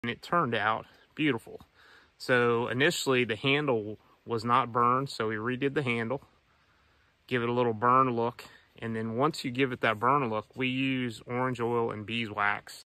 and it turned out beautiful. So initially the handle was not burned, so we redid the handle, give it a little burn look, and then once you give it that burn look, we use orange oil and beeswax